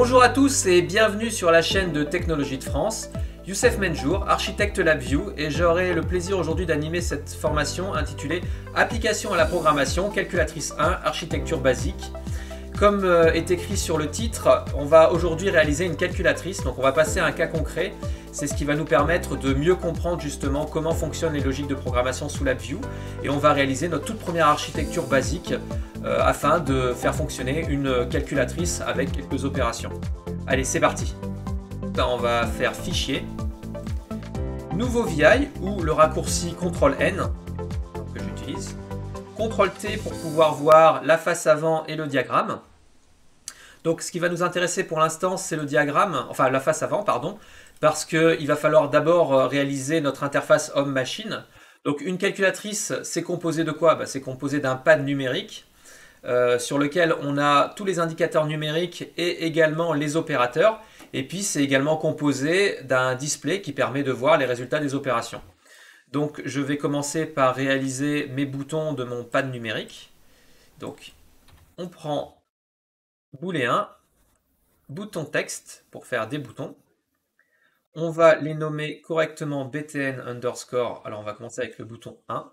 Bonjour à tous et bienvenue sur la chaîne de Technologie de France. Youssef Menjour, architecte LabVIEW, et j'aurai le plaisir aujourd'hui d'animer cette formation intitulée Application à la programmation, calculatrice 1, architecture basique. Comme est écrit sur le titre, on va aujourd'hui réaliser une calculatrice, donc on va passer à un cas concret. C'est ce qui va nous permettre de mieux comprendre justement comment fonctionnent les logiques de programmation sous LabVIEW, et on va réaliser notre toute première architecture basique afin de faire fonctionner une calculatrice avec quelques opérations. Allez, c'est parti. On va faire Fichier, Nouveau VI ou le raccourci CTRL-N que j'utilise, CTRL-T pour pouvoir voir la face avant et le diagramme. Donc ce qui va nous intéresser pour l'instant, c'est le diagramme, enfin la face avant, pardon, parce qu'il va falloir d'abord réaliser notre interface homme-machine. Donc une calculatrice, c'est composé de quoi? C'est composé d'un pad numérique sur lequel on a tous les indicateurs numériques et également les opérateurs. Et puis c'est également composé d'un display qui permet de voir les résultats des opérations. Donc je vais commencer par réaliser mes boutons de mon pad numérique. Donc on prend booléen, bouton texte pour faire des boutons. On va les nommer correctement btn underscore. Alors on va commencer avec le bouton 1.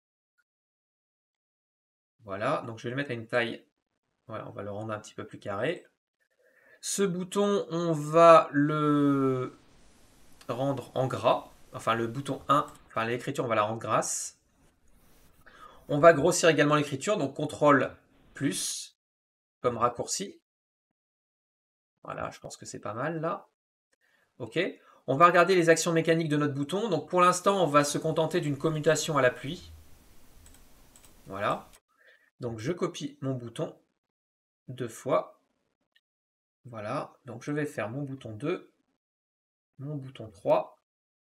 Voilà, donc je vais le mettre à une taille, voilà, on va le rendre un petit peu plus carré. Ce bouton, on va le rendre en gras, enfin le bouton 1, enfin l'écriture, on va la rendre grasse. On va grossir également l'écriture, donc CTRL plus comme raccourci. Voilà, je pense que c'est pas mal là. Ok, on va regarder les actions mécaniques de notre bouton. Donc pour l'instant, on va se contenter d'une commutation à l'appui. Voilà. Donc je copie mon bouton 2 fois. Voilà, donc je vais faire mon bouton 2, mon bouton 3.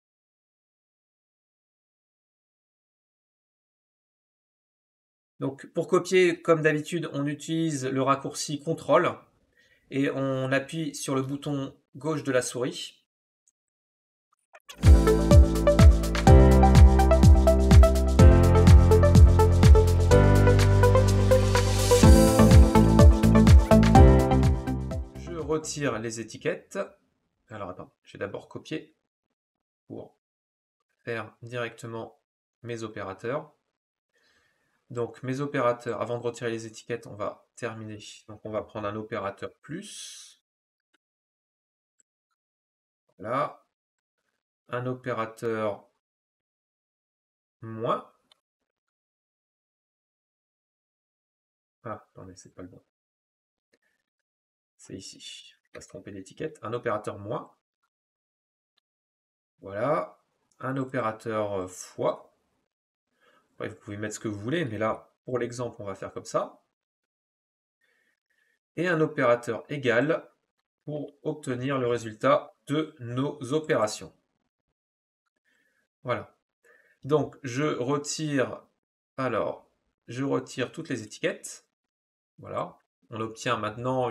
Donc pour copier, comme d'habitude, on utilise le raccourci CTRL et on appuie sur le bouton gauche de la souris. Je retire les étiquettes. Alors attends, je vais d'abord copier pour faire directement mes opérateurs. Donc mes opérateurs, avant de retirer les étiquettes, on va terminer. Donc on va prendre un opérateur plus. Voilà. Un opérateur moins. Ah, attendez, c'est pas le bon. C'est ici. On va se tromper d'étiquette. Un opérateur moins. Voilà. Un opérateur fois. Après, vous pouvez mettre ce que vous voulez, mais là, pour l'exemple, on va faire comme ça. Et un opérateur égal pour obtenir le résultat de nos opérations. Voilà. Donc, je retire toutes les étiquettes. Voilà. On obtient maintenant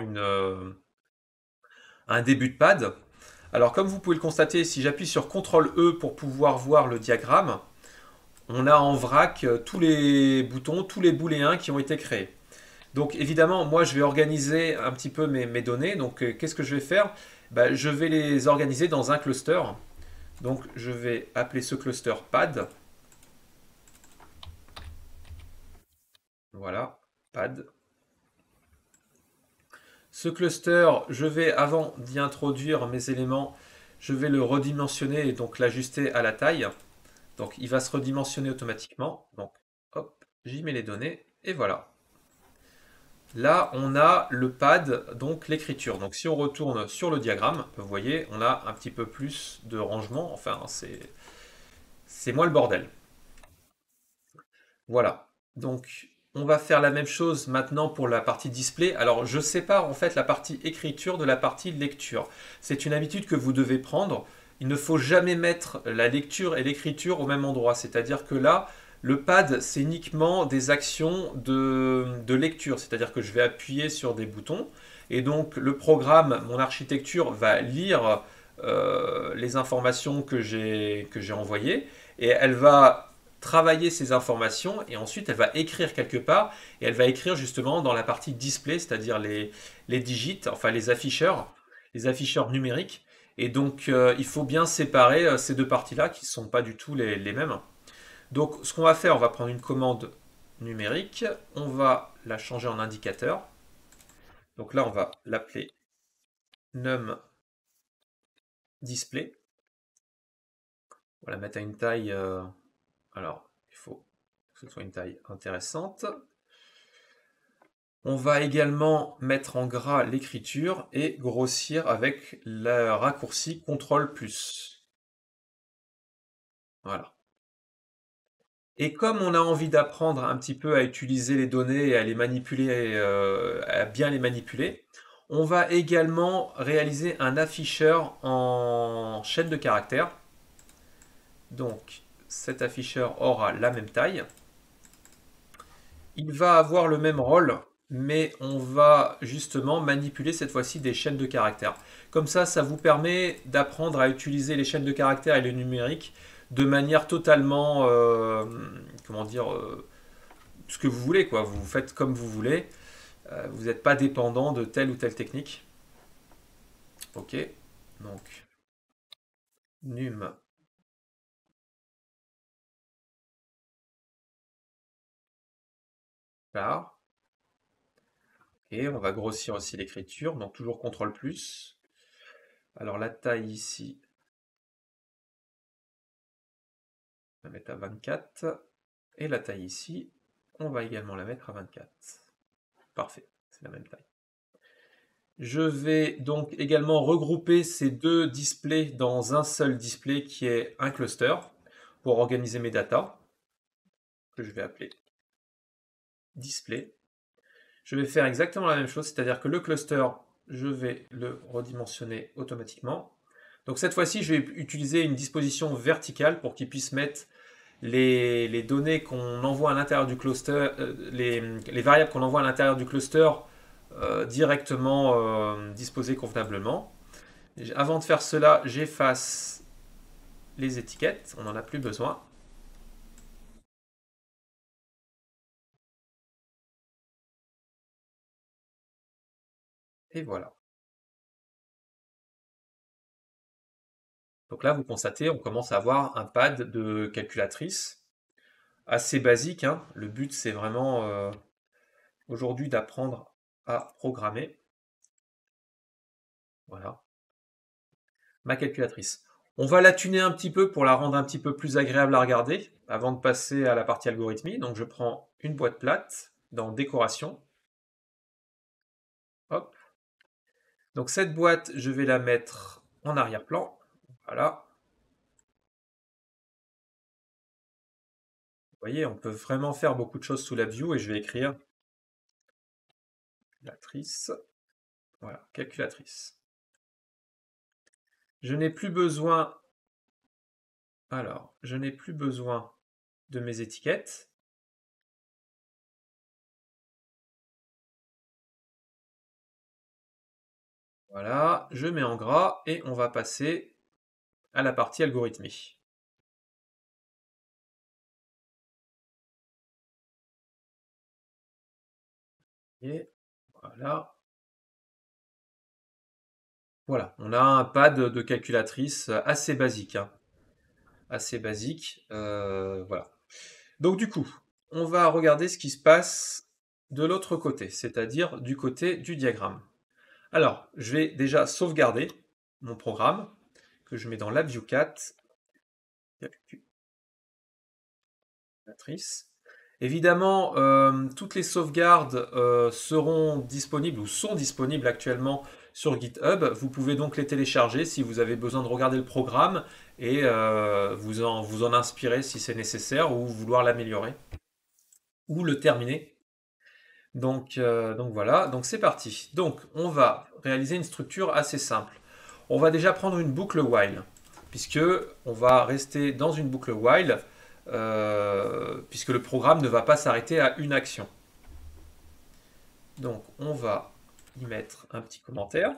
un début de pad. Alors, comme vous pouvez le constater, si j'appuie sur CTRL-E pour pouvoir voir le diagramme, on a en vrac tous les boutons, tous les booléens qui ont été créés. Donc, évidemment, moi, je vais organiser un petit peu mes données. Donc, qu'est-ce que je vais faire? Je vais les organiser dans un cluster. Donc, je vais appeler ce cluster pad. Voilà, pad. Ce cluster, je vais, avant d'y introduire mes éléments, je vais le redimensionner et donc l'ajuster à la taille. Donc il va se redimensionner automatiquement. Donc hop, j'y mets les données et voilà. Là, on a le pad, donc l'écriture. Donc si on retourne sur le diagramme, vous voyez, on a un petit peu plus de rangement. Enfin, c'est moins le bordel. Voilà. Donc on va faire la même chose maintenant pour la partie display. Alors je sépare en fait la partie écriture de la partie lecture. C'est une habitude que vous devez prendre. Il ne faut jamais mettre la lecture et l'écriture au même endroit. C'est-à-dire que là, le pad, c'est uniquement des actions de lecture. C'est-à-dire que je vais appuyer sur des boutons. Et donc le programme, mon architecture, va lire les informations que j'ai envoyées. Et elle va travailler ces informations et ensuite elle va écrire quelque part et elle va écrire justement dans la partie display, c'est-à-dire les digits, enfin les afficheurs. les afficheurs numériques. Et donc, il faut bien séparer ces deux parties-là qui ne sont pas du tout les mêmes. Donc, ce qu'on va faire, on va prendre une commande numérique, on va la changer en indicateur. Donc là, on va l'appeler num display. On va la mettre à une taille, alors il faut que ce soit une taille intéressante. On va également mettre en gras l'écriture et grossir avec le raccourci CTRL+. Voilà. Et comme on a envie d'apprendre un petit peu à utiliser les données et à les manipuler, à bien les manipuler, on va également réaliser un afficheur en chaîne de caractères. Donc cet afficheur aura la même taille. Il va avoir le même rôle, mais on va justement manipuler cette fois-ci des chaînes de caractères. Comme ça vous permet d'apprendre à utiliser les chaînes de caractères et le numérique de manière totalement, comment dire, ce que vous voulez, quoi. Vous faites comme vous voulez. Vous n'êtes pas dépendant de telle ou telle technique. Ok, donc num. Là. Et on va grossir aussi l'écriture, donc toujours CTRL+. Alors la taille ici, on va mettre à 24. Et la taille ici, on va également la mettre à 24. Parfait, c'est la même taille. Je vais donc également regrouper ces deux displays dans un seul display qui est un cluster pour organiser mes datas, que je vais appeler display. Je vais faire exactement la même chose, c'est-à-dire que le cluster, je vais le redimensionner automatiquement. Donc cette fois-ci, je vais utiliser une disposition verticale pour qu'il puisse mettre les données qu'on envoie à l'intérieur du cluster, les variables qu'on envoie à l'intérieur du cluster directement disposées convenablement. Avant de faire cela, j'efface les étiquettes, on n'en a plus besoin. Et voilà. Donc là, vous constatez, on commence à avoir un pad de calculatrice assez basique, hein. Le but, c'est vraiment aujourd'hui d'apprendre à programmer. Voilà. Ma calculatrice. On va la tuner un petit peu pour la rendre un petit peu plus agréable à regarder avant de passer à la partie algorithmie. Donc je prends une boîte plate dans décoration. Hop. Donc cette boîte, je vais la mettre en arrière-plan. Voilà. Vous voyez, on peut vraiment faire beaucoup de choses sous la view et je vais écrire calculatrice. Voilà, calculatrice. Je n'ai plus besoin. Alors, je n'ai plus besoin de mes étiquettes. Voilà, je mets en gras et on va passer à la partie algorithmie. Et voilà. Voilà, on a un pad de calculatrice assez basique, hein. Assez basique. Voilà. Donc du coup, on va regarder ce qui se passe de l'autre côté, c'est-à-dire du côté du diagramme. Alors, je vais déjà sauvegarder mon programme, que je mets dans la view 4. Calculatrice. Évidemment, toutes les sauvegardes seront disponibles ou sont disponibles actuellement sur GitHub. Vous pouvez donc les télécharger si vous avez besoin de regarder le programme et vous en inspirer si c'est nécessaire ou vouloir l'améliorer ou le terminer. Donc voilà, donc c'est parti. Donc on va réaliser une structure assez simple. On va déjà prendre une boucle while, puisque on va rester dans une boucle while, puisque le programme ne va pas s'arrêter à une action. Donc on va y mettre un petit commentaire.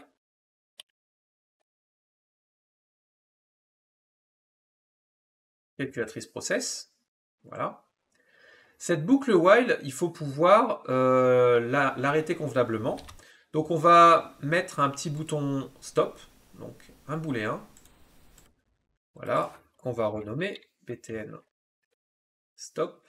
Calculatrice process. Voilà. Cette boucle while, il faut pouvoir l'arrêter convenablement. Donc on va mettre un petit bouton stop, donc un booléen, voilà, qu'on va renommer btn stop.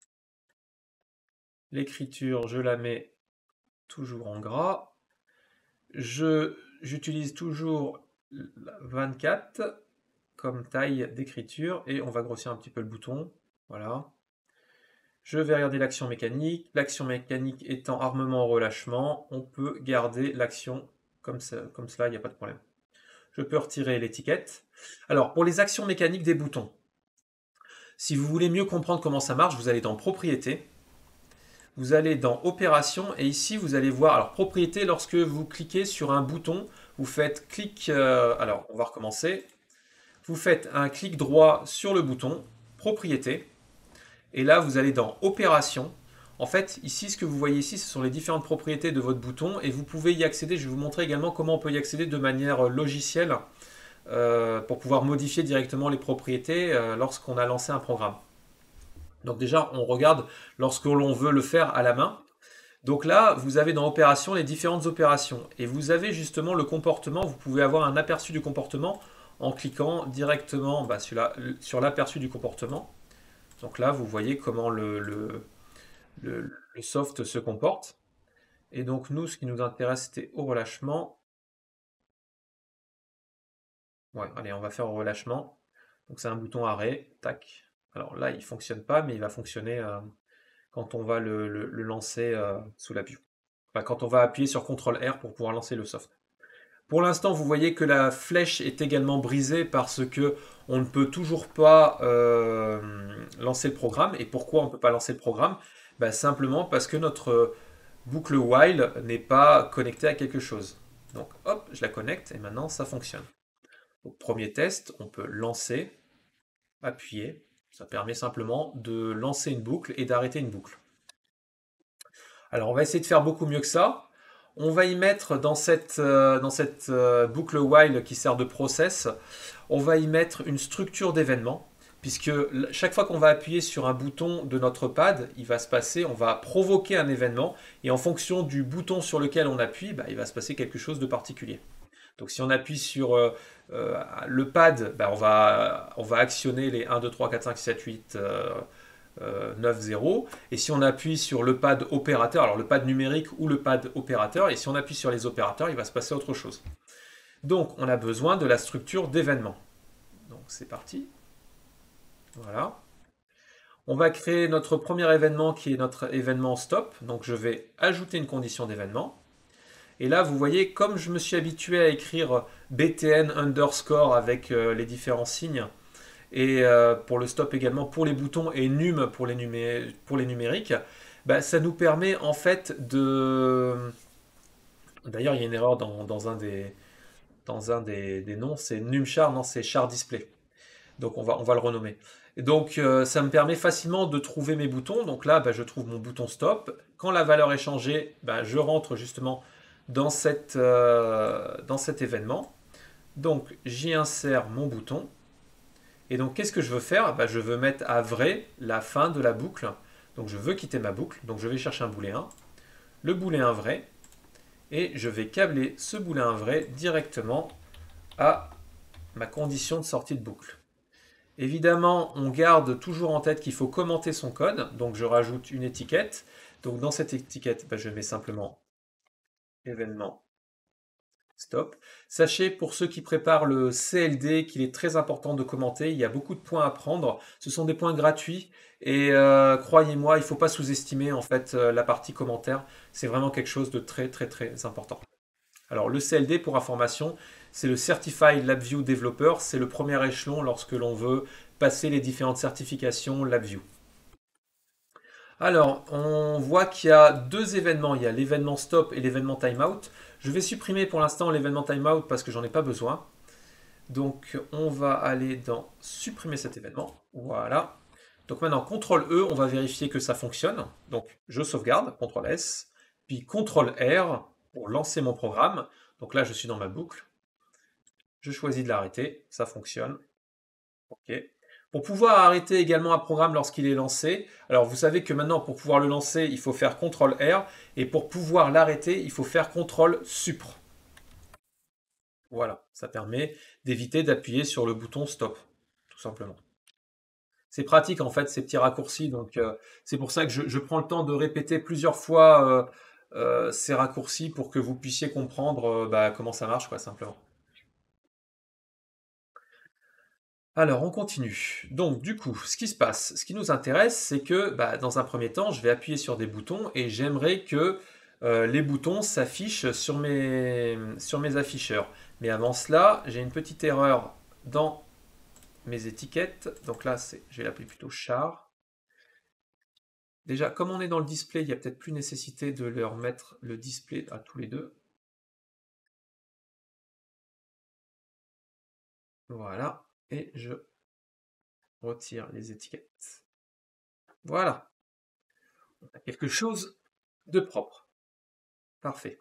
L'écriture, je la mets toujours en gras. J'utilise toujours 24 comme taille d'écriture et on va grossir un petit peu le bouton. Voilà. Je vais regarder l'action mécanique. L'action mécanique étant armement-relâchement, on peut garder l'action comme cela, il n'y a pas de problème. Je peux retirer l'étiquette. Alors, pour les actions mécaniques des boutons, si vous voulez mieux comprendre comment ça marche, vous allez dans Propriétés, vous allez dans Opérations, et ici, vous allez voir, alors Propriétés, lorsque vous cliquez sur un bouton, vous faites clic, alors, on va recommencer. Vous faites un clic droit sur le bouton, Propriétés, et là, vous allez dans Opérations. En fait, ici, ce que vous voyez ici, ce sont les différentes propriétés de votre bouton et vous pouvez y accéder. Je vais vous montrer également comment on peut y accéder de manière logicielle pour pouvoir modifier directement les propriétés lorsqu'on a lancé un programme. Donc déjà, on regarde lorsque l'on veut le faire à la main. Donc là, vous avez dans Opérations les différentes opérations et vous avez justement le comportement. Vous pouvez avoir un aperçu du comportement en cliquant directement sur l'aperçu du comportement. Donc là, vous voyez comment le soft se comporte. Et donc nous, ce qui nous intéresse, c'était au relâchement. Ouais, allez, on va faire au relâchement. Donc c'est un bouton arrêt, tac. Alors là, il ne fonctionne pas, mais il va fonctionner quand on va le lancer sous la view. Enfin, quand on va appuyer sur CTRL R pour pouvoir lancer le soft. Pour l'instant, vous voyez que la flèche est également brisée parce que on ne peut toujours pas lancer le programme. Et pourquoi on ne peut pas lancer le programme? Simplement parce que notre boucle while n'est pas connectée à quelque chose. Donc hop, je la connecte et maintenant ça fonctionne. Donc, premier test, on peut lancer, appuyer. Ça permet simplement de lancer une boucle et d'arrêter une boucle. Alors on va essayer de faire beaucoup mieux que ça. On va y mettre dans cette boucle while qui sert de process, on va y mettre une structure d'événements, puisque chaque fois qu'on va appuyer sur un bouton de notre pad, il va se passer, on va provoquer un événement, et en fonction du bouton sur lequel on appuie, il va se passer quelque chose de particulier. Donc si on appuie sur le pad, on va actionner les 1, 2, 3, 4, 5, 7, 8... 9, 0. Et si on appuie sur le pad opérateur, alors le pad numérique ou le pad opérateur, et si on appuie sur les opérateurs, il va se passer autre chose. Donc, on a besoin de la structure d'événement. Donc, c'est parti. Voilà. On va créer notre premier événement qui est notre événement stop. Donc, je vais ajouter une condition d'événement. Et là, vous voyez, comme je me suis habitué à écrire btn underscore avec les différents signes, et pour le stop également pour les boutons et num pour les numériques, ça nous permet en fait de... D'ailleurs, il y a une erreur dans un des noms, c'est numchar, non, c'est char display. Donc on va le renommer. Et donc ça me permet facilement de trouver mes boutons. Donc là, je trouve mon bouton stop. Quand la valeur est changée, je rentre justement dans cet événement. Donc j'y insère mon bouton. Et donc, qu'est-ce que je veux faire? Je veux mettre à vrai la fin de la boucle. Donc, je veux quitter ma boucle. Donc, je vais chercher un booléen. Le booléen vrai. Et je vais câbler ce booléen vrai directement à ma condition de sortie de boucle. Évidemment, on garde toujours en tête qu'il faut commenter son code. Donc, je rajoute une étiquette. Donc, dans cette étiquette, je mets simplement événement stop. Sachez, pour ceux qui préparent le CLD, qu'il est très important de commenter. Il y a beaucoup de points à prendre. Ce sont des points gratuits. Et croyez-moi, il ne faut pas sous-estimer en fait la partie commentaire. C'est vraiment quelque chose de très très très important. Alors le CLD, pour information, c'est le Certified LabVIEW Developer. C'est le premier échelon lorsque l'on veut passer les différentes certifications LabVIEW. Alors, on voit qu'il y a deux événements. Il y a l'événement stop et l'événement timeout. Je vais supprimer pour l'instant l'événement timeout parce que j'en ai pas besoin. Donc, on va aller dans supprimer cet événement. Voilà. Donc maintenant, CTRL E, on va vérifier que ça fonctionne. Donc, je sauvegarde, CTRL S, puis CTRL R pour lancer mon programme. Donc là, je suis dans ma boucle. Je choisis de l'arrêter, ça fonctionne. OK. Pour pouvoir arrêter également un programme lorsqu'il est lancé, alors vous savez que maintenant pour pouvoir le lancer, il faut faire CTRL-R et pour pouvoir l'arrêter, il faut faire CTRL-SUPR. Voilà, ça permet d'éviter d'appuyer sur le bouton stop, tout simplement. C'est pratique en fait ces petits raccourcis, donc c'est pour ça que je prends le temps de répéter plusieurs fois ces raccourcis pour que vous puissiez comprendre comment ça marche, quoi, simplement. Alors, on continue. Donc, du coup, ce qui se passe, ce qui nous intéresse, c'est que dans un premier temps, je vais appuyer sur des boutons et j'aimerais que les boutons s'affichent sur mes afficheurs. Mais avant cela, j'ai une petite erreur dans mes étiquettes. Donc là, je vais l'appeler plutôt char. Déjà, comme on est dans le display, il n'y a peut-être plus nécessité de leur mettre le display à tous les deux. Voilà. Et je retire les étiquettes. Voilà. On a quelque chose de propre. Parfait.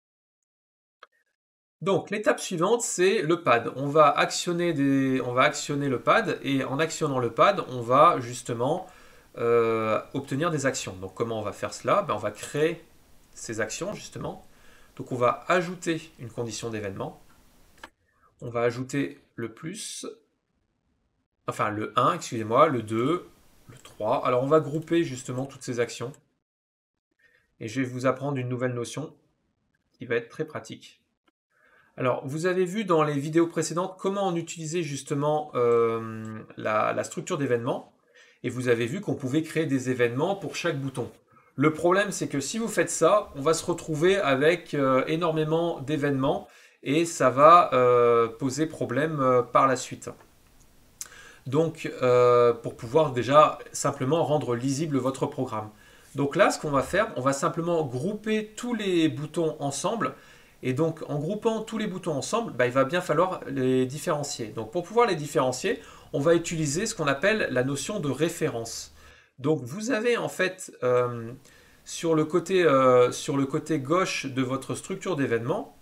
Donc l'étape suivante, c'est le pad. On va actionner le pad et en actionnant le pad, on va justement obtenir des actions. Donc comment on va faire cela? On va créer ces actions justement. Donc on va ajouter une condition d'événement. On va ajouter le plus, enfin le 1, excusez-moi, le 2, le 3. Alors on va grouper justement toutes ces actions. Et je vais vous apprendre une nouvelle notion qui va être très pratique. Alors, vous avez vu dans les vidéos précédentes comment on utilisait justement la structure d'événements. Et vous avez vu qu'on pouvait créer des événements pour chaque bouton. Le problème, c'est que si vous faites ça, on va se retrouver avec énormément d'événements et ça va poser problème par la suite. Donc, pour pouvoir déjà simplement rendre lisible votre programme. Donc là, ce qu'on va faire, on va simplement grouper tous les boutons ensemble. Et donc, en groupant tous les boutons ensemble, il va bien falloir les différencier. Donc, pour pouvoir les différencier, on va utiliser ce qu'on appelle la notion de référence. Donc, vous avez en fait sur le côté gauche de votre structure d'événement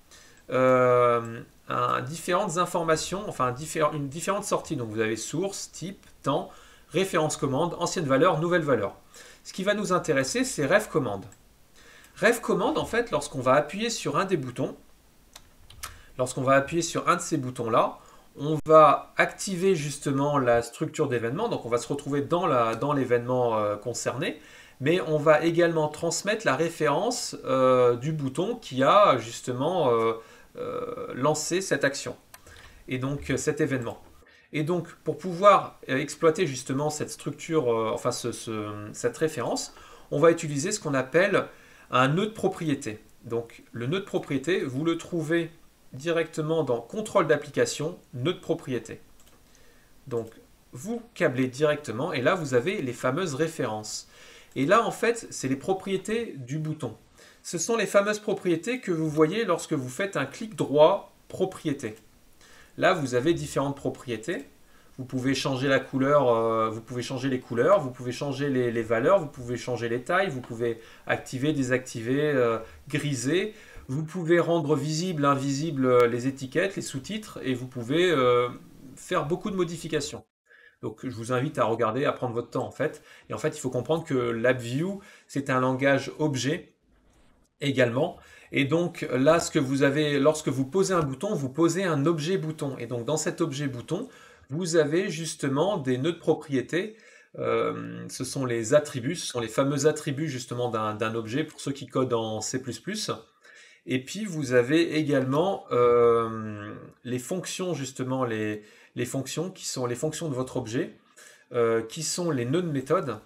différentes informations, enfin une différente sortie. Donc, vous avez source, type, temps, référence commande, ancienne valeur, nouvelle valeur. Ce qui va nous intéresser, c'est ref commande. Ref commande, en fait, lorsqu'on va appuyer sur un des boutons, lorsqu'on va appuyer sur un de ces boutons-là, on va activer justement la structure d'événement, donc on va se retrouver dans l'événement concerné, mais on va également transmettre la référence du bouton qui a justement lancé cette action, et donc cet événement. Et donc, pour pouvoir exploiter justement cette structure, cette référence, on va utiliser ce qu'on appelle un nœud de propriété. Donc, le nœud de propriété, vous le trouvez directement dans contrôle d'application, nœud de propriété. Donc, vous câblez directement et là, vous avez les fameuses références. Et là, en fait, c'est les propriétés du bouton. Ce sont les fameuses propriétés que vous voyez lorsque vous faites un clic droit propriété. Là, vous avez différentes propriétés. Vous pouvez changer la couleur, vous pouvez changer les couleurs, vous pouvez changer les valeurs, vous pouvez changer les tailles, vous pouvez activer, désactiver, griser. Vous pouvez rendre visible, invisible les étiquettes, les sous-titres et vous pouvez faire beaucoup de modifications. Donc je vous invite à regarder, à prendre votre temps en fait. Et en fait, il faut comprendre que LabVIEW, c'est un langage objet également. Et donc là, ce que vous avez, lorsque vous posez un bouton, vous posez un objet bouton. Et donc dans cet objet bouton, vous avez justement des nœuds de propriété. Ce sont les attributs, ce sont les fameux attributs justement d'un objet pour ceux qui codent en C++. Et puis vous avez également les fonctions, justement les fonctions qui sont les fonctions de votre objet, qui sont les nœuds de méthode.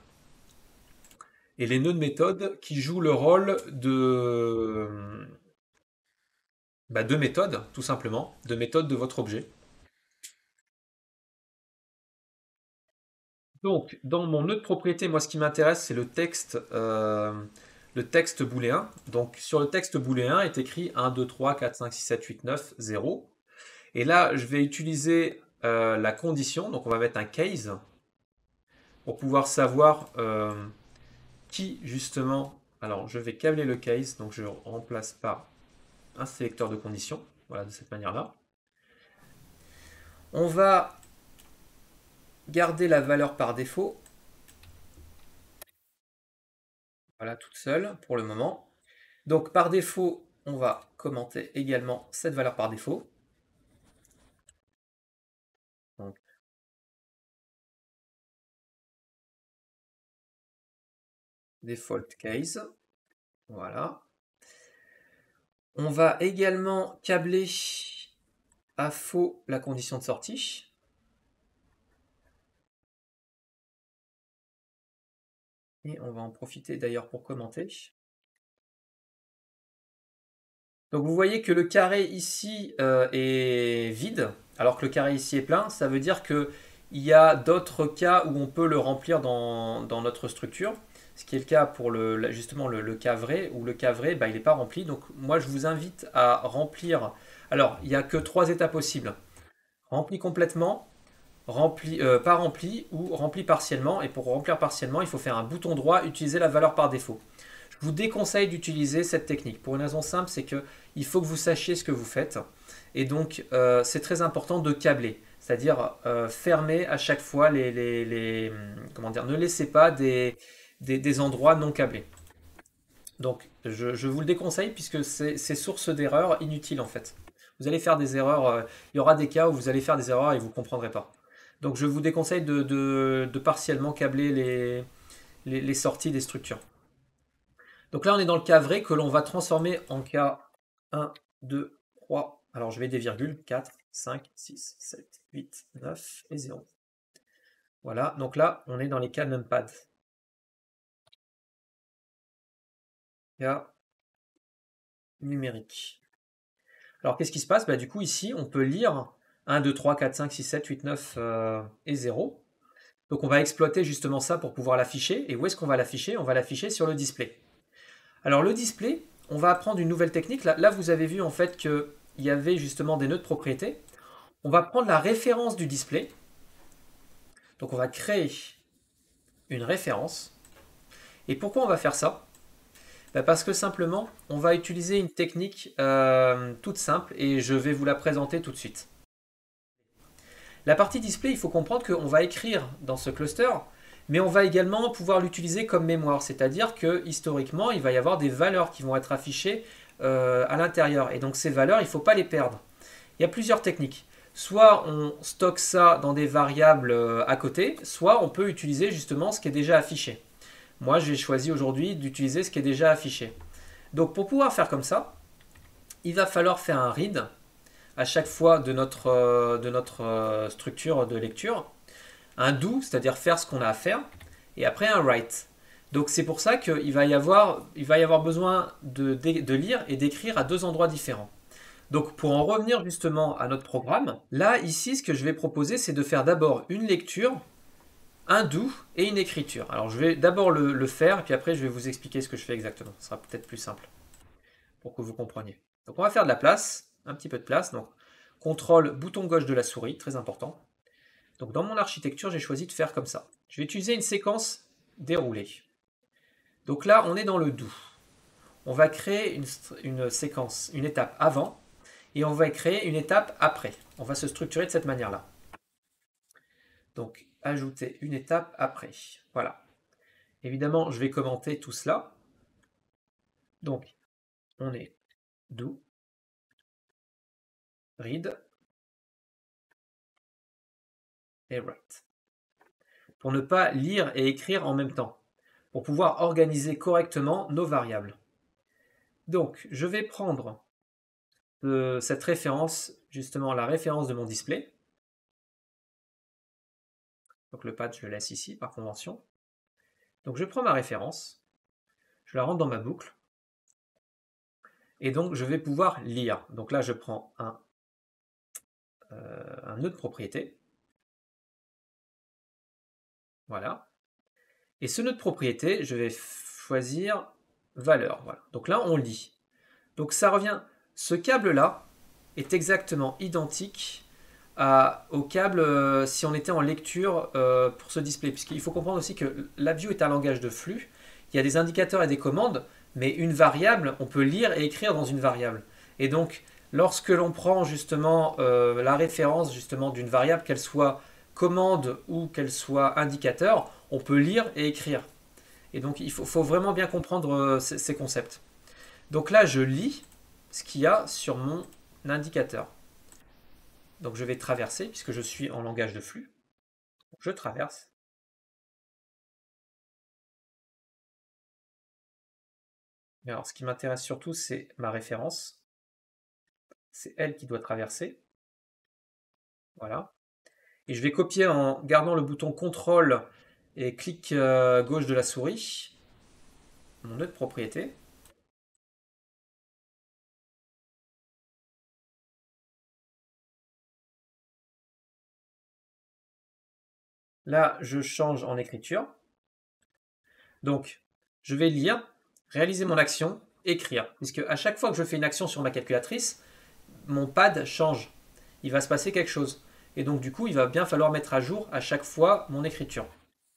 Et les nœuds de méthode qui jouent le rôle de méthode, tout simplement, de méthode de votre objet. Donc, dans mon nœud de propriété, moi, ce qui m'intéresse, c'est le texte booléen. Donc, sur le texte booléen est écrit 1, 2, 3, 4, 5, 6, 7, 8, 9, 0. Et là, je vais utiliser la condition. Donc, on va mettre un case pour pouvoir savoir qui, justement... Alors, je vais câbler le case. Donc, je remplace par un sélecteur de conditions. Voilà, de cette manière-là. On va garder la valeur par défaut. Voilà, toute seule pour le moment. Donc par défaut, on va commenter également cette valeur par défaut. Donc, default case. Voilà. On va également câbler à faux la condition de sortie. Et on va en profiter d'ailleurs pour commenter. Donc vous voyez que le carré ici est vide, alors que le carré ici est plein. Ça veut dire qu'il y a d'autres cas où on peut le remplir dans notre structure. Ce qui est le cas pour justement le cas vrai, où le cas vrai, bah, il n'est pas rempli. Donc moi, je vous invite à remplir. Alors, il n'y a que 3 états possibles. Rempli complètement, pas rempli ou rempli partiellement. Et pour remplir partiellement, il faut faire un bouton droit, utiliser la valeur par défaut. Je vous déconseille d'utiliser cette technique pour une raison simple, c'est que il faut que vous sachiez ce que vous faites. Et donc, c'est très important de câbler. C'est-à-dire fermer à chaque fois comment dire, ne laissez pas des endroits non câblés. Donc, je vous le déconseille puisque c'est source d'erreurs inutiles en fait. Vous allez faire des erreurs, il y aura des cas où vous allez faire des erreurs et vous ne comprendrez pas. Donc, je vous déconseille de partiellement câbler les sorties des structures. Donc là, on est dans le cas vrai que l'on va transformer en cas 1, 2, 3. Alors, je vais des virgules. 4, 5, 6, 7, 8, 9 et 0. Voilà, donc là, on est dans les cas numpad. Cas numérique. Alors, qu'est-ce qui se passe? Bah, du coup, ici, on peut lire 1, 2, 3, 4, 5, 6, 7, 8, 9 et 0. Donc, on va exploiter justement ça pour pouvoir l'afficher. Et où est-ce qu'on va l'afficher? On va l'afficher sur le display. Alors, le display, on va apprendre une nouvelle technique. Là, vous avez vu en fait qu'il y avait justement des nœuds de propriété. On va prendre la référence du display. Donc, on va créer une référence. Et pourquoi on va faire ça? Parce que simplement, on va utiliser une technique toute simple et je vais vous la présenter tout de suite. La partie display, il faut comprendre qu'on va écrire dans ce cluster, mais on va également pouvoir l'utiliser comme mémoire, c'est-à-dire que historiquement, il va y avoir des valeurs qui vont être affichées à l'intérieur. Et donc ces valeurs, il ne faut pas les perdre. Il y a plusieurs techniques. Soit on stocke ça dans des variables à côté, soit on peut utiliser justement ce qui est déjà affiché. Moi, j'ai choisi aujourd'hui d'utiliser ce qui est déjà affiché. Donc, pour pouvoir faire comme ça, il va falloir faire un read à chaque fois de notre structure de lecture. Un do, c'est-à-dire faire ce qu'on a à faire, et après un write. Donc, c'est pour ça qu'il va y avoir besoin de lire et d'écrire à 2 endroits différents. Donc, pour en revenir justement à notre programme, là, ici, ce que je vais proposer, c'est de faire d'abord une lecture, un do et une écriture. Alors je vais d'abord le faire, et puis après je vais vous expliquer ce que je fais exactement. Ce sera peut-être plus simple pour que vous compreniez. Donc on va faire de la place, un petit peu de place. Donc CTRL, bouton gauche de la souris, très important. Donc dans mon architecture, j'ai choisi de faire comme ça. Je vais utiliser une séquence déroulée. Donc là, on est dans le do. On va créer une séquence, une étape avant, et on va créer une étape après. On va se structurer de cette manière-là. Donc, ajouter une étape après. Voilà. Évidemment, je vais commenter tout cela. Donc, on est do, read et write. Pour ne pas lire et écrire en même temps. Pour pouvoir organiser correctement nos variables. Donc, je vais prendre cette référence, justement la référence de mon display. Donc le pad, je le laisse ici par convention. Donc je prends ma référence, je la rentre dans ma boucle, et donc je vais pouvoir lire. Donc là, je prends un nœud de propriété. Voilà. Et ce nœud de propriété, je vais choisir valeur. Voilà. Donc là, on lit. Donc ça revient. Ce câble-là est exactement identique au câble si on était en lecture pour ce display. Puisqu'il faut comprendre aussi que LabVIEW est un langage de flux. Il y a des indicateurs et des commandes, mais une variable, on peut lire et écrire dans une variable. Et donc, lorsque l'on prend justement la référence justement d'une variable, qu'elle soit commande ou qu'elle soit indicateur, on peut lire et écrire. Et donc il faut vraiment bien comprendre ces concepts. Donc là, je lis ce qu'il y a sur mon indicateur. Donc je vais traverser, puisque je suis en langage de flux. Je traverse. Mais alors, ce qui m'intéresse surtout, c'est ma référence. C'est elle qui doit traverser. Voilà. Et je vais copier en gardant le bouton CTRL et clic gauche de la souris, mon nœud de propriété. Là, je change en écriture. Donc, je vais lire, réaliser mon action, écrire. Puisque à chaque fois que je fais une action sur ma calculatrice, mon pad change. Il va se passer quelque chose. Et donc, du coup, il va bien falloir mettre à jour à chaque fois mon écriture.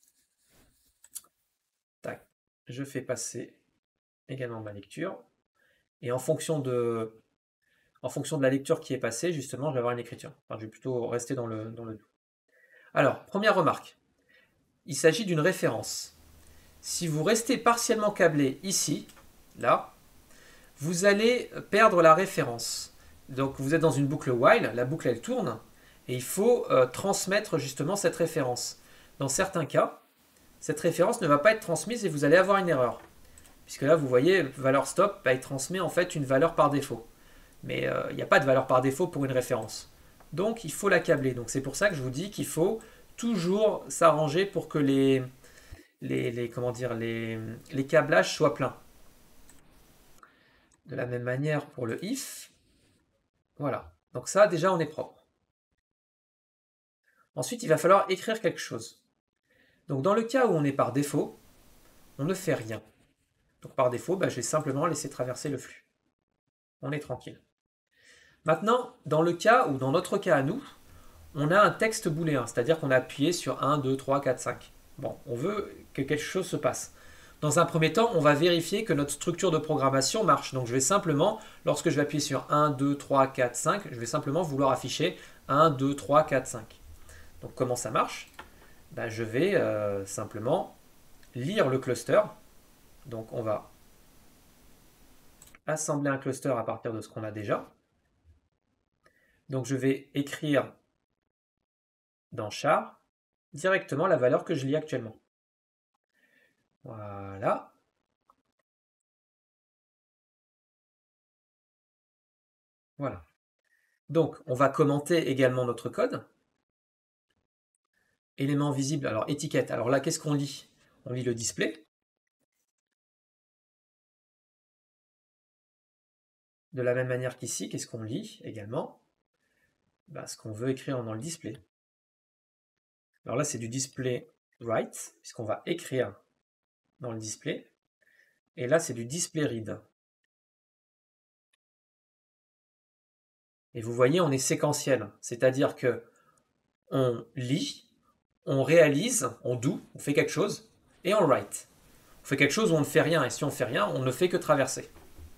Tac. Je fais passer également ma lecture. Et en fonction de la lecture qui est passée, justement, je vais avoir une écriture. Enfin, je vais plutôt rester dans le doux. Alors, première remarque. Il s'agit d'une référence. Si vous restez partiellement câblé ici, là, vous allez perdre la référence. Donc vous êtes dans une boucle while, la boucle elle tourne, et il faut transmettre justement cette référence. Dans certains cas, cette référence ne va pas être transmise et vous allez avoir une erreur. Puisque là, vous voyez, valeur stop, il transmet en fait une valeur par défaut. Mais il n'y a pas de valeur par défaut pour une référence. Donc il faut la câbler. Donc c'est pour ça que je vous dis qu'il faut toujours s'arranger pour que les câblages soient pleins. De la même manière pour le if. Voilà. Donc ça, déjà, on est propre. Ensuite, il va falloir écrire quelque chose. Donc dans le cas où on est par défaut, on ne fait rien. Donc par défaut, je vais simplement laisser traverser le flux. On est tranquille. Maintenant, dans le cas, ou dans notre cas à nous, on a un texte booléen, c'est-à-dire qu'on a appuyé sur 1, 2, 3, 4, 5. Bon, on veut que quelque chose se passe. Dans un premier temps, on va vérifier que notre structure de programmation marche. Donc je vais simplement, lorsque je vais appuyer sur 1, 2, 3, 4, 5, je vais simplement vouloir afficher 1, 2, 3, 4, 5. Donc comment ça marche? Je vais simplement lire le cluster. Donc on va assembler un cluster à partir de ce qu'on a déjà. Donc je vais écrire dans char directement la valeur que je lis actuellement. Voilà. Voilà. Donc on va commenter également notre code. Élément visible, alors étiquette. Alors là, qu'est-ce qu'on lit? On lit le display. De la même manière qu'ici, qu'est-ce qu'on lit également? Ce qu'on veut écrire dans le display. Alors là, c'est du display write, puisqu'on va écrire dans le display. Et là, c'est du display read. Et vous voyez, on est séquentiel. C'est-à-dire que on lit, on réalise, on do, on fait quelque chose, et on write. On fait quelque chose où on ne fait rien, et si on ne fait rien, on ne fait que traverser.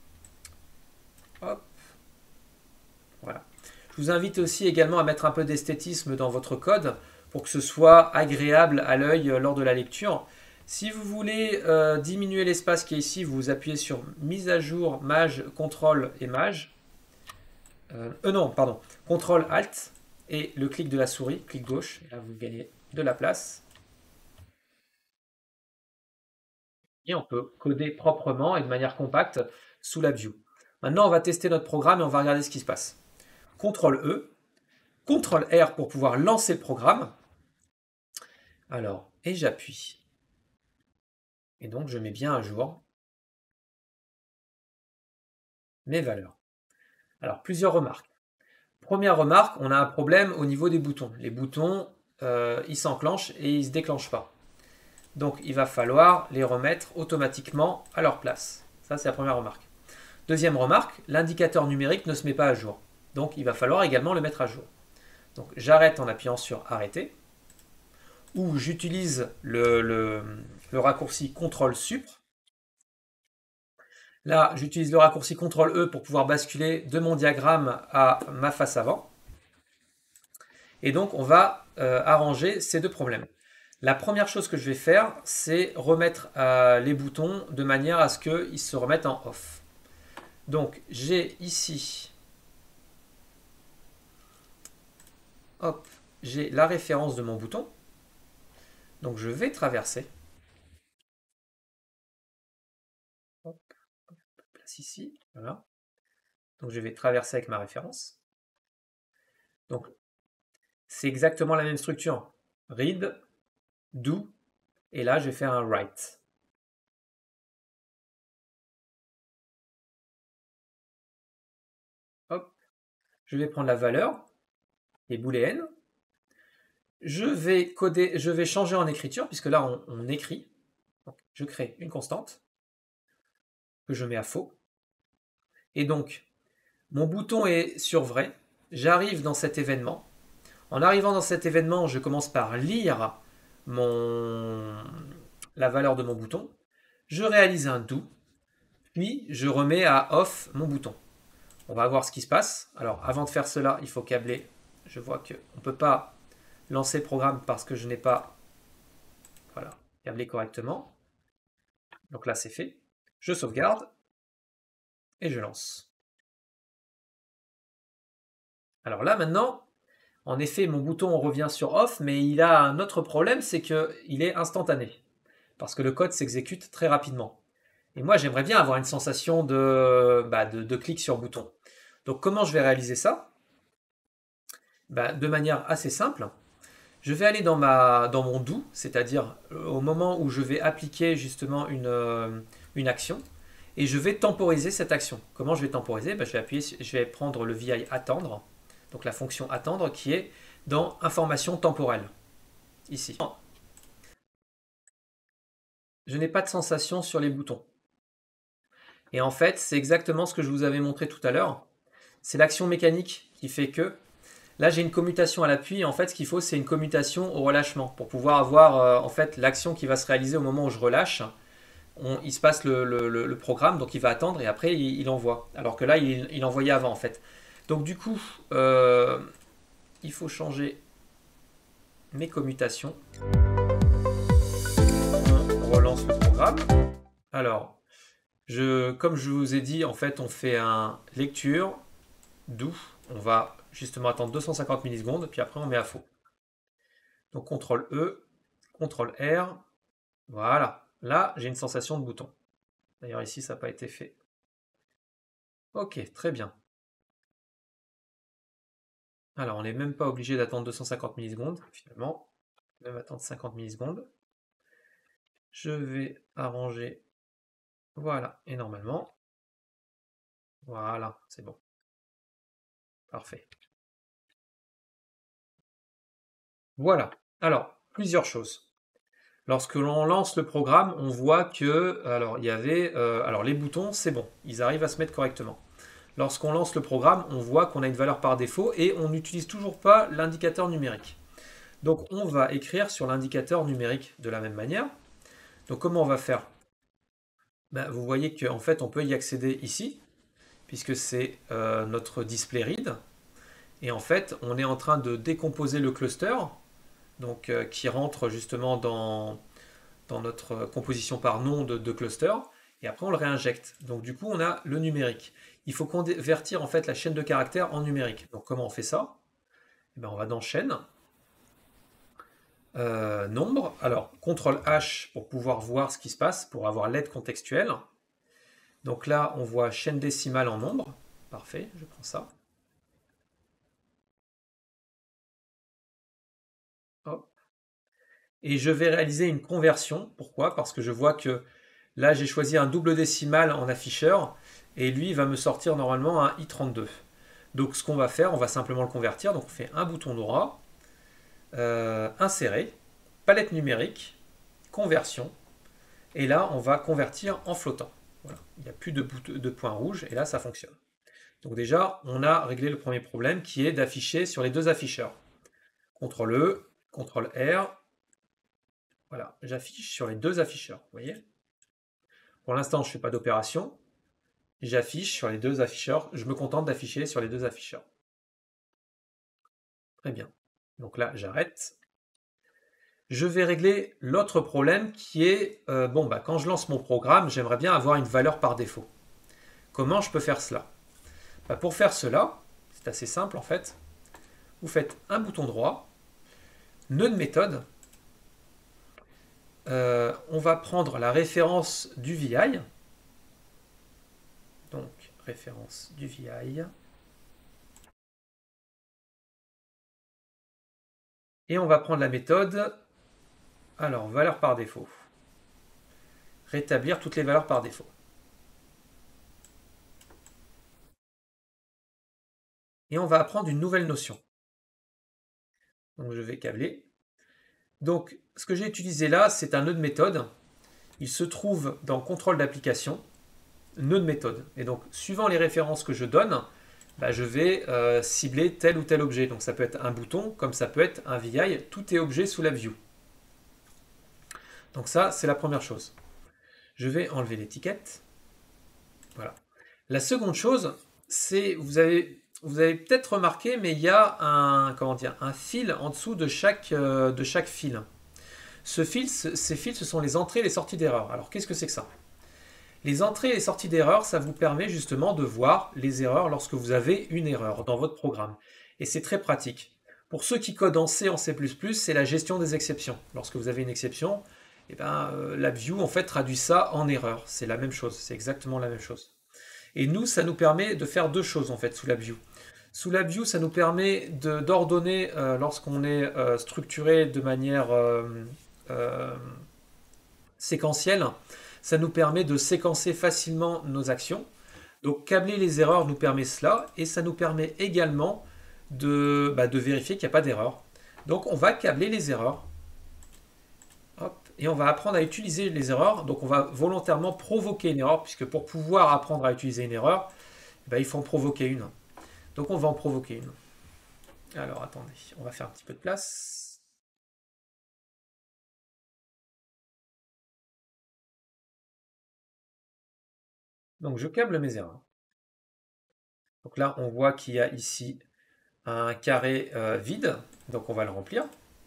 Hop. Voilà. Je vous invite aussi également à mettre un peu d'esthétisme dans votre code pour que ce soit agréable à l'œil lors de la lecture. Si vous voulez diminuer l'espace qui est ici, vous appuyez sur mise à jour, maj, CTRL et maj. Non, pardon, CTRL Alt et le clic de la souris, clic gauche, et là vous gagnez de la place. Et on peut coder proprement et de manière compacte sous la view. Maintenant, on va tester notre programme et on va regarder ce qui se passe. CTRL E, CTRL R pour pouvoir lancer le programme. Alors, et j'appuie. Et donc, je mets bien à jour mes valeurs. Alors, plusieurs remarques. Première remarque, on a un problème au niveau des boutons. Les boutons, ils s'enclenchent et ils ne se déclenchent pas. Donc, il va falloir les remettre automatiquement à leur place. Ça, c'est la première remarque. Deuxième remarque, l'indicateur numérique ne se met pas à jour. Donc, il va falloir également le mettre à jour. Donc, j'arrête en appuyant sur arrêter. Ou j'utilise le raccourci CTRL-SUPR. Là, j'utilise le raccourci CTRL-E pour pouvoir basculer de mon diagramme à ma face avant. Et donc, on va arranger ces deux problèmes. La première chose que je vais faire, c'est remettre les boutons de manière à ce qu'ils se remettent en off. Donc, j'ai ici, hop, j'ai la référence de mon bouton. Donc, je vais traverser. Hop, place ici, voilà. Donc, je vais traverser avec ma référence. Donc, c'est exactement la même structure. Read, do, et là, je vais faire un write. Hop, je vais prendre la valeur, les booléennes. Je vais coder, je vais changer en écriture, puisque là, on écrit. Donc, je crée une constante que je mets à faux. Et donc, mon bouton est sur vrai. J'arrive dans cet événement. En arrivant dans cet événement, je commence par lire la valeur de mon bouton. Je réalise un do, puis je remets à off mon bouton. On va voir ce qui se passe. Alors, avant de faire cela, il faut câbler. Je vois qu'on ne peut pas lancer le programme parce que je n'ai pas câblé correctement. Donc là, c'est fait. Je sauvegarde et je lance. Alors là, maintenant, en effet, mon bouton revient sur off, mais il a un autre problème, c'est qu'il est instantané. Parce que le code s'exécute très rapidement. Et moi, j'aimerais bien avoir une sensation de clic sur bouton. Donc comment je vais réaliser ça? De manière assez simple. Je vais aller dans mon do, c'est-à-dire au moment où je vais appliquer justement une action, et je vais temporiser cette action. Comment je vais temporiser? Je vais prendre le VI attendre, donc la fonction attendre qui est dans information temporelle, ici. Je n'ai pas de sensation sur les boutons. Et en fait, c'est exactement ce que je vous avais montré tout à l'heure. C'est l'action mécanique qui fait que là, j'ai une commutation à l'appui. En fait, ce qu'il faut, c'est une commutation au relâchement pour pouvoir avoir en fait l'action qui va se réaliser au moment où je relâche. Il se passe le programme, donc il va attendre et après il envoie. Alors que là, il envoyait avant en fait. Donc du coup, il faut changer mes commutations. On relance le programme. Alors, comme je vous ai dit, en fait, on fait un lecture, do. On va justement attendre 250 millisecondes, puis après on met à faux. Donc CTRL E, CTRL R, voilà. Là, j'ai une sensation de bouton. D'ailleurs, ici, ça n'a pas été fait. Ok, très bien. Alors, on n'est même pas obligé d'attendre 250 millisecondes, finalement. On va même attendre 50 millisecondes. Je vais arranger. Voilà, et normalement. Voilà, c'est bon. Parfait. Voilà. Alors, plusieurs choses. Lorsque l'on lance le programme, on voit que, alors, il y avait, alors les boutons, c'est bon, ils arrivent à se mettre correctement. Lorsqu'on lance le programme, on voit qu'on a une valeur par défaut et on n'utilise toujours pas l'indicateur numérique. Donc, on va écrire sur l'indicateur numérique de la même manière. Donc, comment on va faire? Vous voyez qu'en fait, on peut y accéder ici, puisque c'est notre display read. Et en fait, on est en train de décomposer le cluster, donc qui rentre justement dans notre composition par nom de cluster, et après on le réinjecte. Donc du coup, on a le numérique. Il faut convertir en fait la chaîne de caractères en numérique. Donc comment on fait ça? On va dans chaîne, nombre. Alors CTRL H pour pouvoir voir ce qui se passe, pour avoir l'aide contextuelle. Donc là, on voit chaîne décimale en nombre. Parfait, je prends ça. Hop. Et je vais réaliser une conversion. Pourquoi? Parce que je vois que là, j'ai choisi un double décimal en afficheur et lui, il va me sortir normalement un I32. Donc, ce qu'on va faire, on va simplement le convertir. Donc, on fait un bouton droit, insérer, palette numérique, conversion. Et là, on va convertir en flottant. Voilà. Il n'y a plus de points rouges et là, ça fonctionne. Donc déjà, on a réglé le premier problème qui est d'afficher sur les deux afficheurs. CTRL E, CTRL R. Voilà, j'affiche sur les deux afficheurs. Vous voyez? Pour l'instant, je ne fais pas d'opération. J'affiche sur les deux afficheurs. Je me contente d'afficher sur les deux afficheurs. Très bien. Donc là, j'arrête. Je vais régler l'autre problème qui est, quand je lance mon programme, j'aimerais bien avoir une valeur par défaut. Comment je peux faire cela? Pour faire cela, c'est assez simple en fait. Vous faites un bouton droit, nœud de méthode. On va prendre la référence du VI. Donc, référence du VI. Et on va prendre la méthode, alors, valeur par défaut. Rétablir toutes les valeurs par défaut. Et on va apprendre une nouvelle notion. Donc, je vais câbler. Donc, ce que j'ai utilisé là, c'est un nœud de méthode. Il se trouve dans contrôle d'application, nœud de méthode. Et donc, suivant les références que je donne, je vais cibler tel ou tel objet. Donc, ça peut être un bouton, comme ça peut être un VI. Tout est objet sous la view. Donc ça, c'est la première chose. Je vais enlever l'étiquette. Voilà. La seconde chose, c'est, vous avez peut-être remarqué, mais il y a un fil en dessous de chaque fil. Ces fils, ce sont les entrées et les sorties d'erreurs. Alors, qu'est-ce que c'est que ça? Les entrées et les sorties d'erreurs, ça vous permet justement de voir les erreurs lorsque vous avez une erreur dans votre programme. Et c'est très pratique. Pour ceux qui codent en C, en C++, c'est la gestion des exceptions. Lorsque vous avez une exception, la view en fait traduit ça en erreur. C'est la même chose, c'est exactement la même chose. Et nous, ça nous permet de faire deux choses en fait sous la view. Sous la view, ça nous permet d'ordonner lorsqu'on est structuré de manière séquentielle. Ça nous permet de séquencer facilement nos actions. Donc câbler les erreurs nous permet cela et ça nous permet également de vérifier qu'il n'y a pas d'erreur. Donc on va câbler les erreurs. Hop, et on va apprendre à utiliser les erreurs. Donc on va volontairement provoquer une erreur puisque pour pouvoir apprendre à utiliser une erreur, il faut en provoquer une. Donc on va en provoquer une. Alors attendez, on va faire un petit peu de place. Donc je câble mes erreurs. Donc là, on voit qu'il y a ici un carré vide, donc on va le remplir.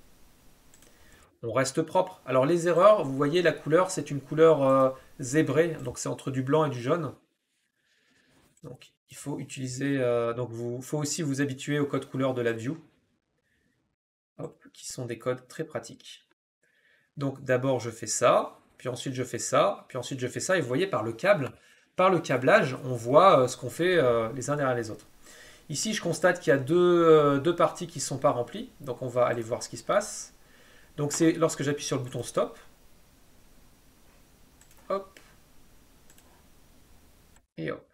On reste propre. Alors les erreurs, vous voyez la couleur, c'est une couleur zébrée, donc c'est entre du blanc et du jaune. Donc il faut utiliser, faut aussi vous habituer aux codes couleurs de la view, qui sont des codes très pratiques. Donc d'abord je fais ça, puis ensuite je fais ça, puis ensuite je fais ça, et vous voyez par le câblage, on voit ce qu'on fait les uns derrière les autres. Ici, je constate qu'il y a deux parties qui ne sont pas remplies, donc on va aller voir ce qui se passe. Donc c'est lorsque j'appuie sur le bouton stop. Hop. Et hop.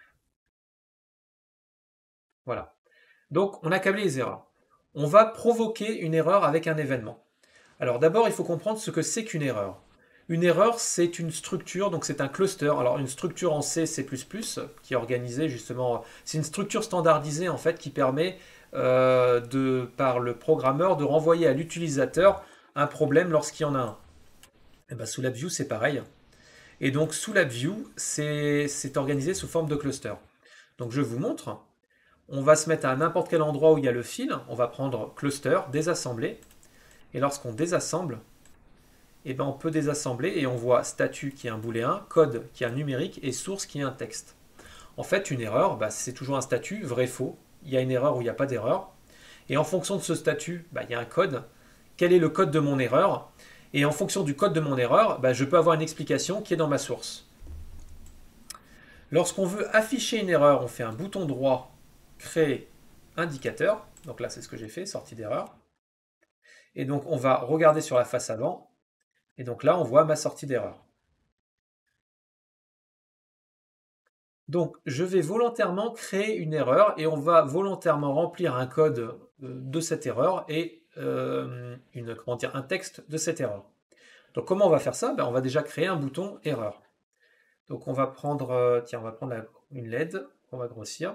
Voilà. Donc on a câblé les erreurs. On va provoquer une erreur avec un événement. Alors d'abord, il faut comprendre ce que c'est qu'une erreur. Une erreur, c'est une structure, donc c'est un cluster. Alors une structure en C, C++, qui est organisée justement, c'est une structure standardisée en fait qui permet par le programmeur de renvoyer à l'utilisateur un problème lorsqu'il y en a un. Et sous LabVIEW, c'est pareil. Et donc sous LabVIEW, c'est organisé sous forme de cluster. Donc je vous montre. On va se mettre à n'importe quel endroit où il y a le fil. On va prendre cluster, désassembler. Et lorsqu'on désassemble, on peut désassembler et on voit statut qui est un booléen, code qui est un numérique et source qui est un texte. En fait, une erreur, c'est toujours un statut, vrai-faux. Il y a une erreur ou il n'y a pas d'erreur. Et en fonction de ce statut, il y a un code. Quel est le code de mon erreur? Et en fonction du code de mon erreur, je peux avoir une explication qui est dans ma source. Lorsqu'on veut afficher une erreur, on fait un bouton droit, créer indicateur. Donc là, c'est ce que j'ai fait, sortie d'erreur. Et donc, on va regarder sur la face avant. Et donc là, on voit ma sortie d'erreur. Donc, je vais volontairement créer une erreur et on va volontairement remplir un code de cette erreur et un texte de cette erreur. Donc, comment on va faire ça? On va déjà créer un bouton erreur. Donc, on va prendre, une LED, on va grossir.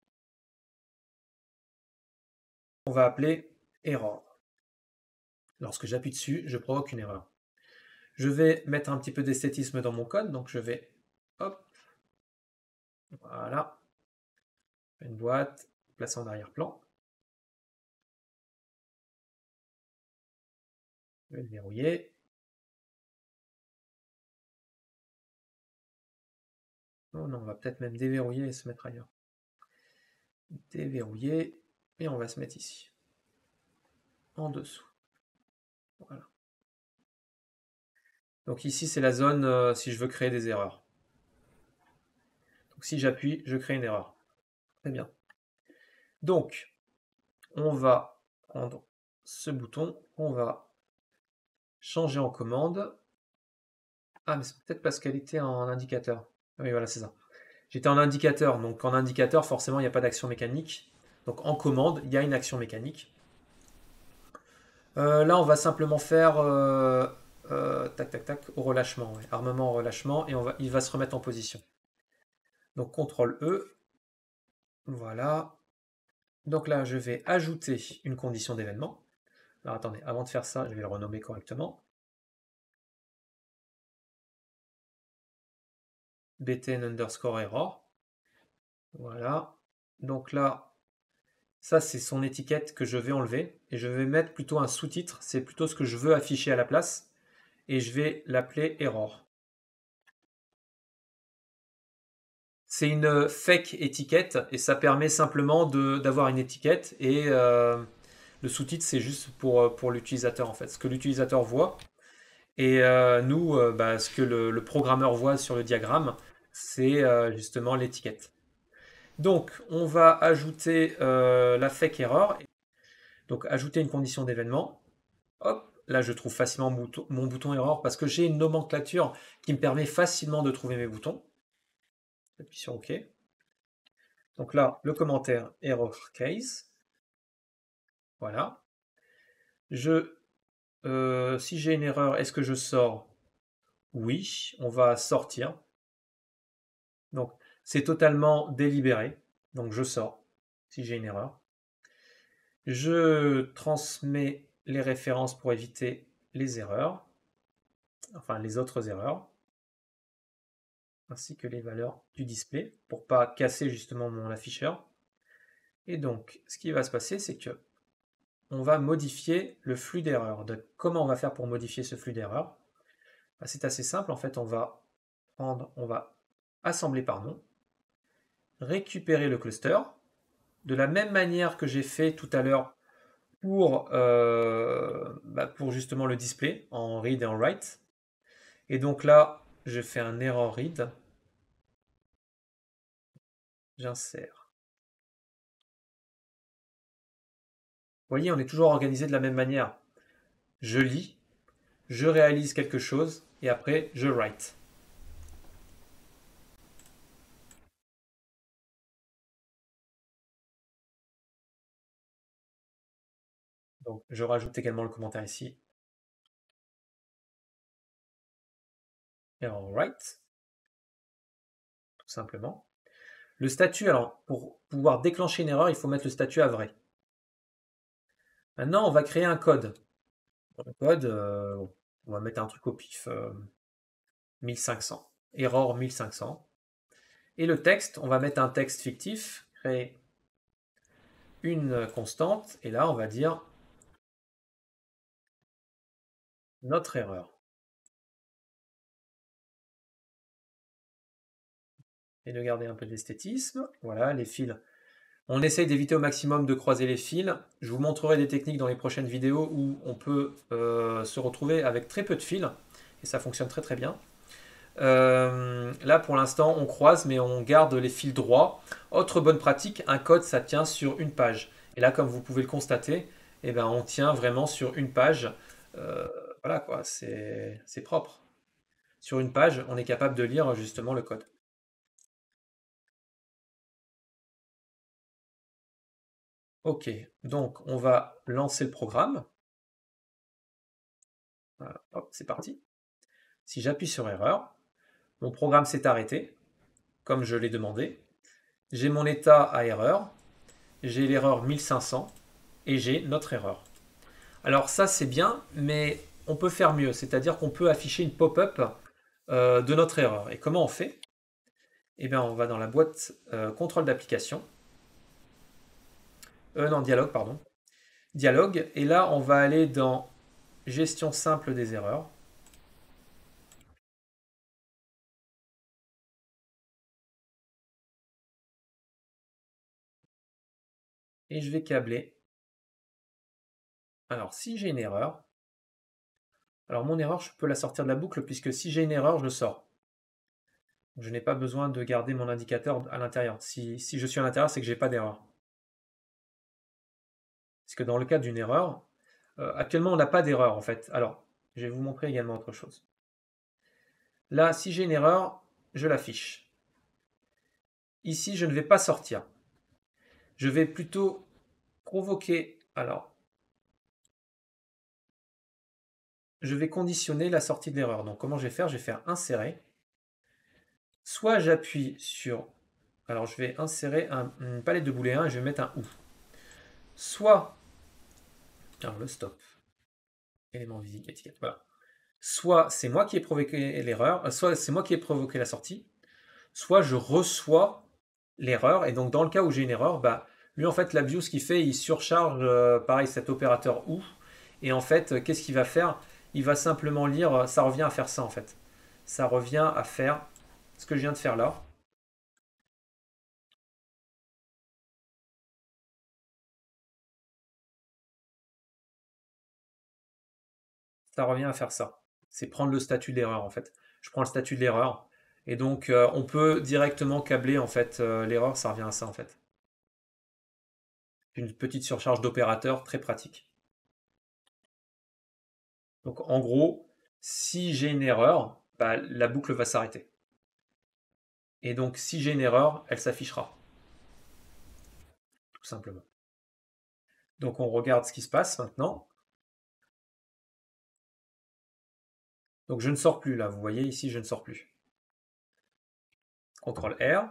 On va appeler error. Lorsque j'appuie dessus, je provoque une erreur. Je vais mettre un petit peu d'esthétisme dans mon code, donc je vais, hop, voilà, une boîte, placer en arrière-plan. Je vais le verrouiller. Oh non, on va peut-être même déverrouiller et se mettre ailleurs. Déverrouiller, et on va se mettre ici, en dessous. Voilà. Donc ici, c'est la zone si je veux créer des erreurs. Donc si j'appuie, je crée une erreur. Très bien. Donc, on va prendre ce bouton, on va changer en commande. Ah, mais c'est peut-être parce qu'elle était en indicateur. Oui, voilà, c'est ça. J'étais en indicateur, donc en indicateur, forcément, il n'y a pas d'action mécanique. Donc en commande, il y a une action mécanique. Là, on va simplement faire tac, tac, tac, au relâchement. Ouais. Armement au relâchement, et il va se remettre en position. Donc CTRL E. Voilà. Donc là, je vais ajouter une condition d'événement. Alors attendez, avant de faire ça, je vais le renommer correctement. btn underscore error. Voilà. Donc là, ça c'est son étiquette que je vais enlever. Et je vais mettre plutôt un sous-titre. C'est plutôt ce que je veux afficher à la place. Et je vais l'appeler error. C'est une fake étiquette et ça permet simplement d'avoir une étiquette et le sous-titre c'est juste pour l'utilisateur en fait, ce que l'utilisateur voit. Et nous, ce que le programmeur voit sur le diagramme, c'est justement l'étiquette. Donc on va ajouter la fake error, donc ajouter une condition d'événement. Hop, là je trouve facilement mon bouton error parce que j'ai une nomenclature qui me permet facilement de trouver mes boutons. J'appuie sur OK. Donc là, le commentaire error case. Voilà. Si j'ai une erreur, est-ce que je sors? Oui, on va sortir. Donc c'est totalement délibéré. Donc je sors si j'ai une erreur. Je transmets les références pour éviter les erreurs, enfin les autres erreurs, ainsi que les valeurs du display pour pas casser justement mon afficheur. Et donc ce qui va se passer, c'est que on va modifier le flux d'erreurs. Comment on va faire pour modifier ce flux d'erreurs? C'est assez simple, en fait, on va assembler par nom, récupérer le cluster, de la même manière que j'ai fait tout à l'heure pour justement le display, en read et en write. Et donc là, je fais un error read, j'insère. Vous voyez, on est toujours organisé de la même manière. Je lis, je réalise quelque chose, et après, je write. Donc, je rajoute également le commentaire ici. Error write, tout simplement. Le statut, alors, pour pouvoir déclencher une erreur, il faut mettre le statut à vrai. Maintenant, on va créer un code. Le code, on va mettre un truc au pif, 1500, error 1500. Et le texte, on va mettre un texte fictif, créer une constante, et là, on va dire notre erreur. Et de garder un peu d'esthétisme. Voilà, les fils. On essaye d'éviter au maximum de croiser les fils. Je vous montrerai des techniques dans les prochaines vidéos où on peut se retrouver avec très peu de fils, et ça fonctionne très très bien. Là pour l'instant on croise mais on garde les fils droits. Autre bonne pratique, un code ça tient sur une page. Et là comme vous pouvez le constater, eh ben, on tient vraiment sur une page. Voilà quoi, c'est propre. Sur une page, on est capable de lire justement le code. Ok, donc on va lancer le programme. Voilà, hop, c'est parti. Si j'appuie sur erreur, mon programme s'est arrêté, comme je l'ai demandé. J'ai mon état à erreur, j'ai l'erreur 1500 et j'ai notre erreur. Alors ça c'est bien, mais on peut faire mieux, c'est-à-dire qu'on peut afficher une pop-up de notre erreur. Et comment on fait? Eh bien on va dans la boîte contrôle d'application, non dialogue pardon, dialogue, et là on va aller dans gestion simple des erreurs. Et je vais câbler. Alors, si j'ai une erreur, alors mon erreur, je peux la sortir de la boucle, puisque si j'ai une erreur, je le sors. Je n'ai pas besoin de garder mon indicateur à l'intérieur. Si je suis à l'intérieur, c'est que j'ai pas d'erreur. Parce que dans le cas d'une erreur, actuellement, on n'a pas d'erreur en fait. Alors, je vais vous montrer également autre chose. Là, si j'ai une erreur, je l'affiche. Ici, je ne vais pas sortir. Je vais plutôt provoquer. Alors, je vais conditionner la sortie de l'erreur. Donc, comment je vais faire? Je vais faire insérer. Soit j'appuie sur. Alors, je vais insérer une palette de booléens et je vais mettre un OU. Soit. Alors, le stop. Élément visible, étiquette. Voilà. Soit c'est moi qui ai provoqué l'erreur, soit c'est moi qui ai provoqué la sortie, soit je reçois l'erreur. Et donc, dans le cas où j'ai une erreur, bah, lui, en fait, la view, ce qu'il fait, il surcharge, pareil, cet opérateur OU. Et en fait, qu'est-ce qu'il va faire? Il va simplement lire, ça revient à faire ça, en fait. Ça revient à faire ce que je viens de faire là. Ça revient à faire ça. C'est prendre le statut d'erreur, en fait. Je prends le statut de l'erreur. Et donc, on peut directement câbler, en fait, l'erreur, ça revient à ça, en fait. Une petite surcharge d'opérateur très pratique. Donc en gros, si j'ai une erreur, bah, la boucle va s'arrêter. Et donc si j'ai une erreur, elle s'affichera. Tout simplement. Donc on regarde ce qui se passe maintenant. Donc je ne sors plus là, vous voyez ici, je ne sors plus. CTRL R.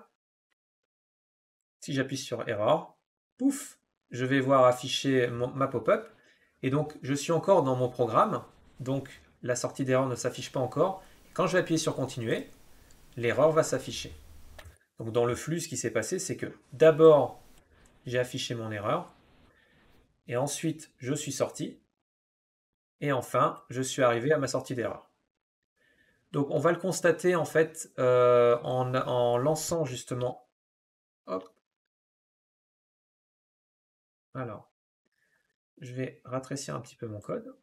Si j'appuie sur Error, pouf, je vais voir afficher ma pop-up. Et donc je suis encore dans mon programme. Donc la sortie d'erreur ne s'affiche pas encore. Quand je vais appuyer sur Continuer, l'erreur va s'afficher. Donc dans le flux, ce qui s'est passé, c'est que d'abord, j'ai affiché mon erreur. Et ensuite, je suis sorti. Et enfin, je suis arrivé à ma sortie d'erreur. Donc on va le constater en fait en lançant justement. Hop. Alors, je vais raccourcir un petit peu mon code.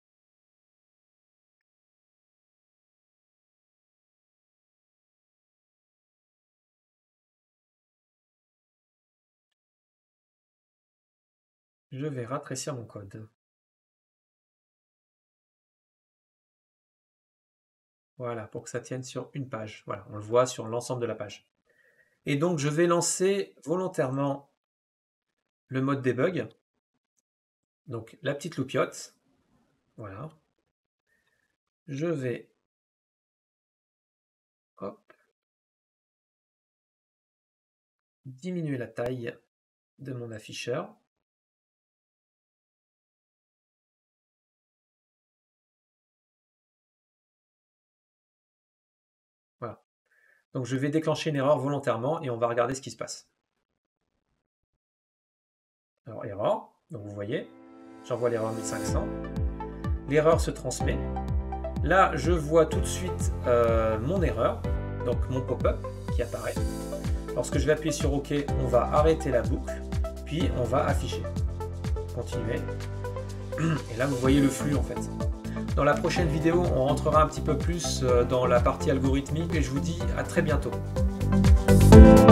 Je vais raccourcir mon code. Voilà, pour que ça tienne sur une page. Voilà, on le voit sur l'ensemble de la page. Et donc, je vais lancer volontairement le mode debug. Donc, la petite loupiote. Voilà. Je vais diminuer la taille de mon afficheur. Voilà. Donc je vais déclencher une erreur volontairement et on va regarder ce qui se passe. Alors erreur, donc vous voyez, j'envoie l'erreur 1500. L'erreur se transmet. Là, je vois tout de suite mon erreur, donc mon pop-up qui apparaît. Lorsque je vais appuyer sur OK, on va arrêter la boucle, puis on va afficher. Continuer. Et là, vous voyez le flux en fait. Dans la prochaine vidéo, on rentrera un petit peu plus dans la partie algorithmique et je vous dis à très bientôt.